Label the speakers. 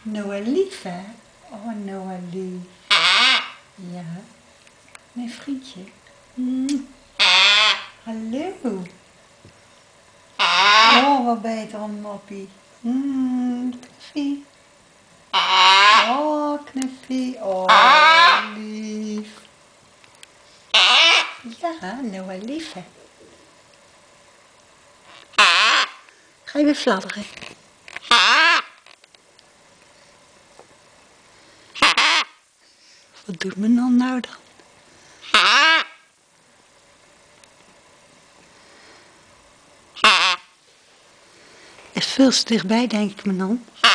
Speaker 1: Noah lief, hè? Oh, Noah lief. Ja. Mijn vriendje. Hallo. Oh, wat ben je toch een moppie. Knuffie. Oh, knuffie. Oh, lief. Ja, Noah lief, hè? Ga je weer fladderen? Wat doet mijn man nou dan? Is veel te dichtbij, denk ik, mijn man.